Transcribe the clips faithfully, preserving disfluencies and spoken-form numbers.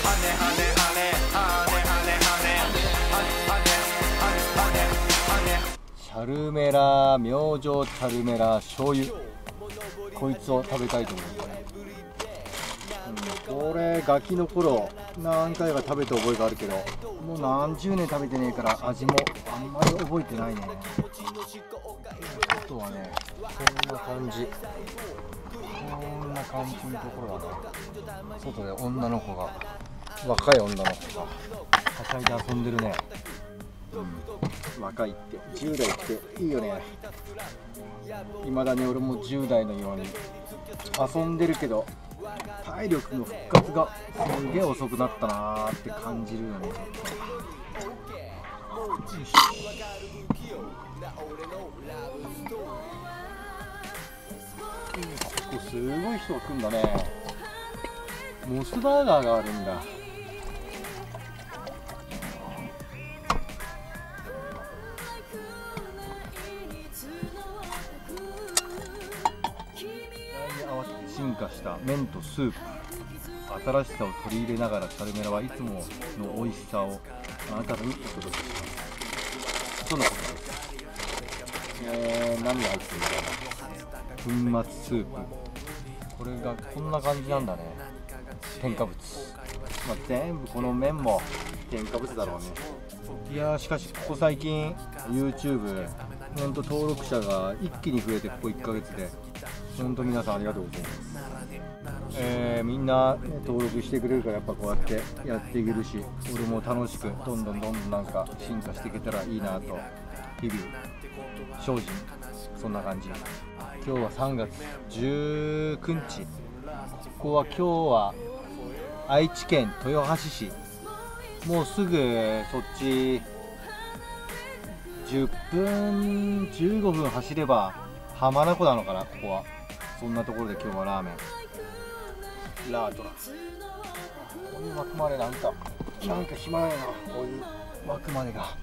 チャルメラ明星チャルメラ醤油、こいつを食べたいと思うんだね。うん、これガキの頃何回か食べた覚えがあるけど、もう何十年食べてねえから味もあんまり覚えてないね。あとはね、こんな感じ、こんな感じのところだね。外で女の子が、若い女の子がはしゃいで遊んでるね。うん、若いってじゅう代っていいよね。いまだに俺もじゅう代のように遊んでるけど、体力の復活がすげえ遅くなったなーって感じるよね。ここすごい人が来るんだね。モスバーガーがあるんだ。進化した麺とスープ、新しさを取り入れながらチャルメラはいつもの美味しさをあなたにお届けしますとのことです。えー、何が入ってるんだろうな。粉末スープ、これがこんな感じなんだね。添加物、まあ、全部この麺も添加物だろうね。いやー、しかしここ最近 YouTube ほんと登録者が一気に増えて、ここいっかげつで本当皆さんありがとうございます。えー、みんな、ね、登録してくれるからやっぱこうやってやっていけるし、俺も楽しくどんどんどんどんなんか進化していけたらいいなと日々精進、そんな感じ。今日はさんがつじゅうくにち、ここは今日は愛知県豊橋市、もうすぐそっちじゅっぷんじゅうごふん走れば浜名湖なのかな。ここはそんなところで今日はラーメンラートラ、ここに巻くまでなんかなんか暇ないな、こういう巻くまでが。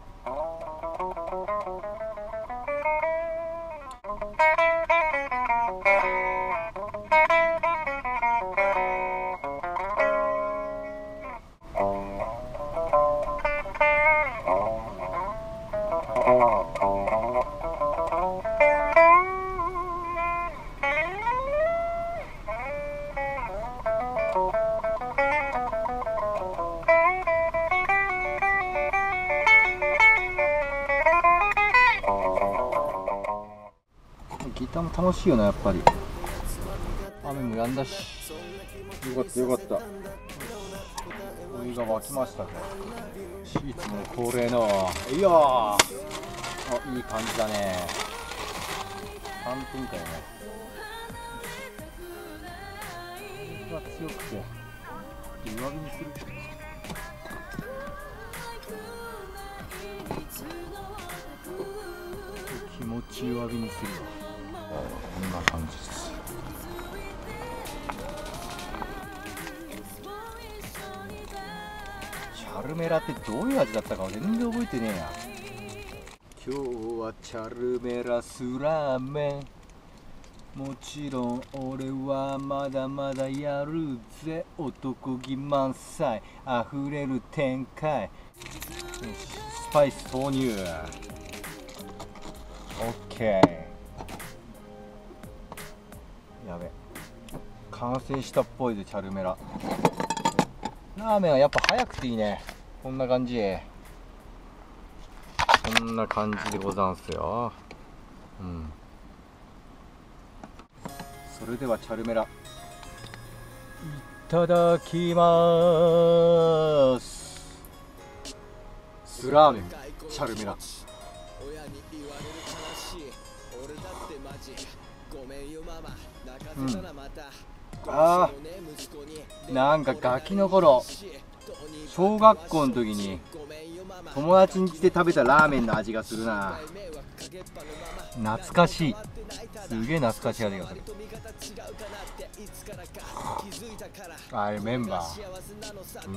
ギターも楽しいよな、やっぱり。雨も止んだし、よかったよかった。お湯が沸きましたね。いつも恒例の、いやー、あ、いい感じだね。さんぷんかよね。水が強くて弱火にする。気持ち弱火にするわ。こんな感じです。チャルメラってどういう味だったか全然覚えてねえや。今日はチャルメラスラーメン、もちろん俺はまだまだやるぜ。男気満載あふれる展開。スパイス投入。オッケー。やべ、完成したっぽいでチャルメラ。ラーメンはやっぱ早くていいね。こんな感じ、こんな感じでござんすよ。うん、それではチャルメラいただきます。スラーメンチャルメラ。うん、あー、なんかガキの頃小学校の時に友達ん家で食べたラーメンの味がするな。懐かしい、すげえ懐かしい味がする。あれメンバー、うん、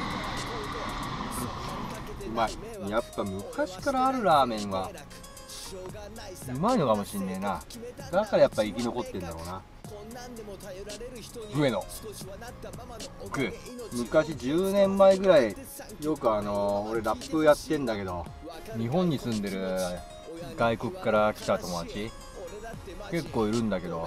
うまい。やっぱ昔からあるラーメンはうまいのかもしんねえな。だからやっぱ生き残ってんだろうな。上野僕昔じゅうねんまえぐらいよくあのー、俺ラップやってんだけど、日本に住んでる外国から来た友達結構いるんだけど、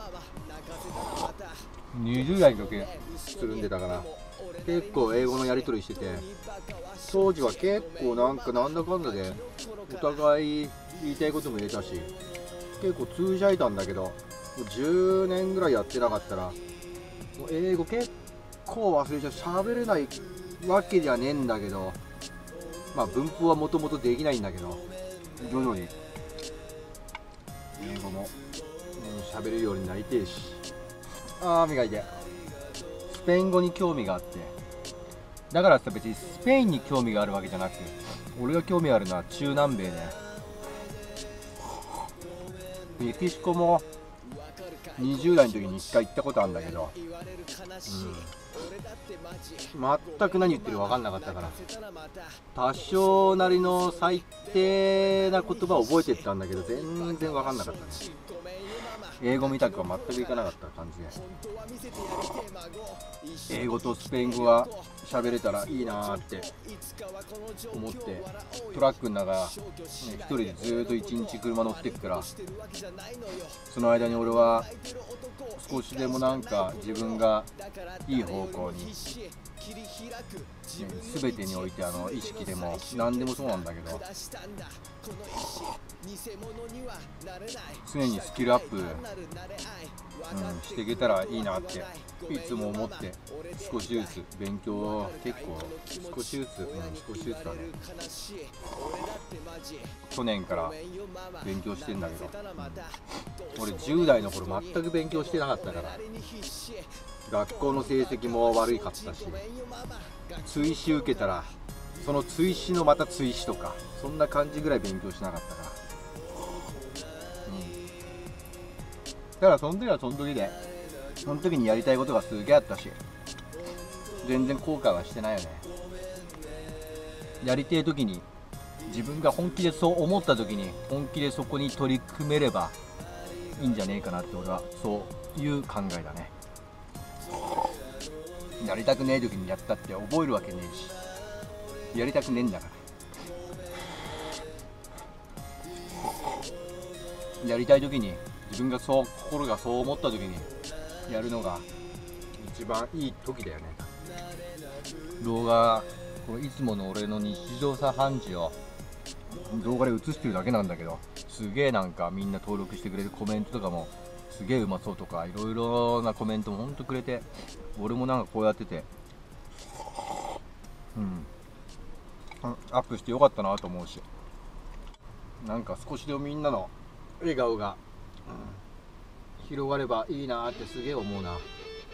にじゅう代の時つるんでたから結構英語のやり取りしてて、当時は結構なんかなんだかんだでお互い言いたいことも言えたし、結構通じ合えたんだけど、じゅうねんぐらいやってなかったらもう英語結構忘れちゃう。喋れないわけじゃねえんだけど、まあ文法はもともとできないんだけど、徐々に英語も喋、うん、れるようになりてえし、あー磨いてスペイン語に興味があって、だからさ別にスペインに興味があるわけじゃなくて、俺が興味あるのは中南米で、メキシコもにじゅう代の時にいっかい行ったことあるんだけど、うん、全く何言ってるか分かんなかったから、多少なりの最低な言葉を覚えてったんだけど全然分かんなかったね。英語みたくは全くいかなかった感じで、英語とスペイン語が喋れたらいいなーって思って、トラックの中、ね、一人でずーっと一日車乗ってくから、その間に俺は少しでもなんか自分がいい方向に、ね、全てにおいてあの意識でも何でもそうなんだけど、常にスキルアップ、うん、していけたらいいなっていつも思って、少しずつ勉強、結構少しずつ、うん、少しずつだね。去年から勉強してんだけど、うん、俺じゅう代の頃全く勉強してなかったから、学校の成績も悪かったし、追試受けたらその追試のまた追試とか、そんな感じぐらい勉強しなかったから、うん、だからその時はその時で、その時にやりたいことがすげえあったし、全然後悔はしてないよね。やりたい時に、自分が本気でそう思った時に本気でそこに取り組めればいいんじゃねえかなって、俺はそういう考えだね。やりたくねえ時にやったって覚えるわけねえし、やりたくねえんだから、やりたい時に自分がそう、心がそう思った時にやるのが一番いい時だよね。動画、これいつもの俺の日常茶飯事を動画で映してるだけなんだけど、すげえなんかみんな登録してくれるコメントとかもすげえうまそうとか、いろいろなコメントもほんとくれて、俺もなんかこうやってて、うんアップしてよかったなと思うし、なんか少しでもみんなの笑顔が、うん、広がればいいなってすげえ思うな。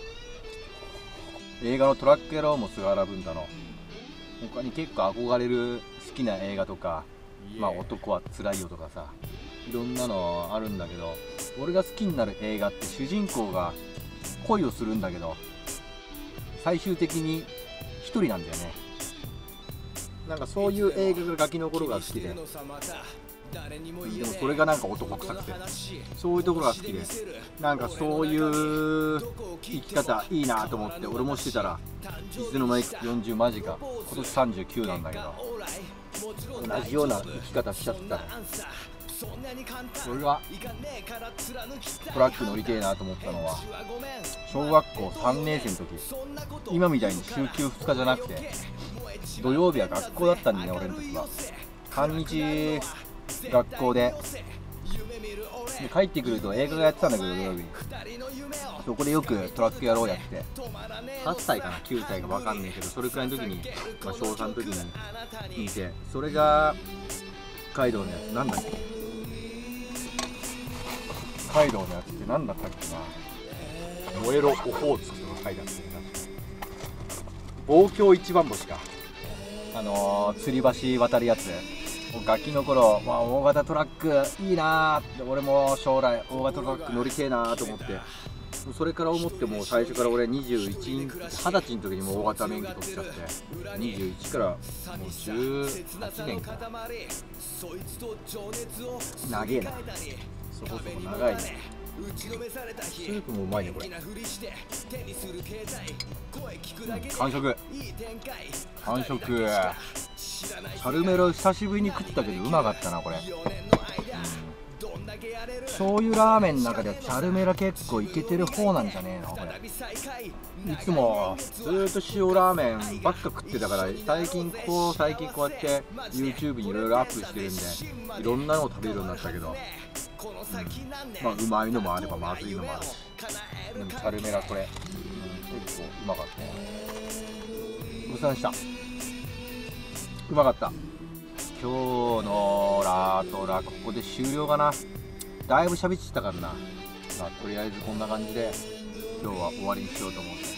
映画のトラック野郎も菅原文太の、他に結構憧れる好きな映画とか、まあ男はつらいよとかさ、いろんなのあるんだけど、俺が好きになる映画って主人公が恋をするんだけど、最終的に一人なんだよね。なんかそういう映画がガキの頃が好きで、でもそれがなんか男臭くて、そういうところが好きで、なんかそういう生き方いいなと思って俺もしてたら、いつの間にかよんじゅう間近、今年さんじゅうきゅうなんだけど、同じような生き方しちゃったら、俺がトラック乗りてえなと思ったのは、小学校さんねん生の時、今みたいに週休ふつかじゃなくて土曜日は学校だったんだね。俺の時は半日学校で、で帰ってくると映画がやってたんだけど、土曜日にそこでよくトラック野郎やって、はっさいかなきゅうさいか分かんないけど、それくらいの時に、まあ、小さんの時に見て、それがカイドウのやつ、なんだっけ、カイドウのやつってなんだったっけな、燃えろオホーツクとか書いてあったけど、望郷一番星か、あのー、吊り橋渡るやつ、 ガキの頃、まあ、大型トラックいいなーって、俺も将来大型トラック乗りてえなーと思って、それから思っても最初から俺にじゅういち、はたちの時にもう大型免許取っちゃって、にじゅういちからもうじゅうはちねんかな、長えな、そこそこ長いね。スープもうまいねこれ。うん、完食完食。チャルメロ久しぶりに食ったけどうまかったなこれ。うん、醤油ラーメンの中ではチャルメラ結構いけてる方なんじゃねえのこれ。いつもずーっと塩ラーメンばっか食ってたから、最近こう最近こうやって YouTube にいろいろアップしてるんでいろんなのを食べるようになったけど、うん、まあうまいのもあればまずいのもあるし、うん、チャルメラこれ、うん、結構うまかったね。ごちそうさまでした。うまかった。今日のラートラここで終了かな。だいぶ喋ってたからな。まあとりあえずこんな感じで今日は終わりにしようと思うんで。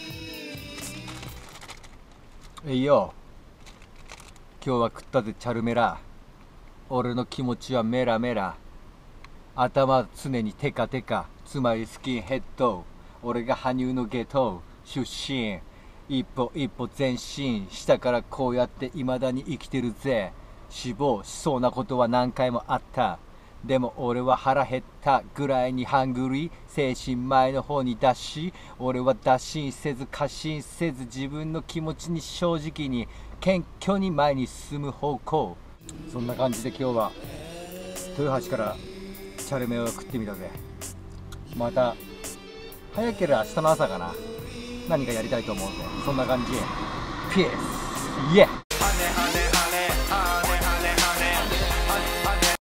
えいよ、今日は食ったぜチャルメラ。俺の気持ちはメラメラ、頭常にテカテカ、つまりスキンヘッド。俺が羽生のゲト出身、一歩一歩前進、下からこうやって未だに生きてるぜ。死亡しそうなことは何回もあった。でも俺は腹減ったぐらいにハングリー、精神前の方に出し、俺は打診せず過信せず、自分の気持ちに正直に謙虚に前に進む方向。そんな感じで今日は豊橋からチャルメを食ってみたぜ。また早ければ明日の朝かな、何かやりたいと思うんで、そんな感じ。ピースイエー。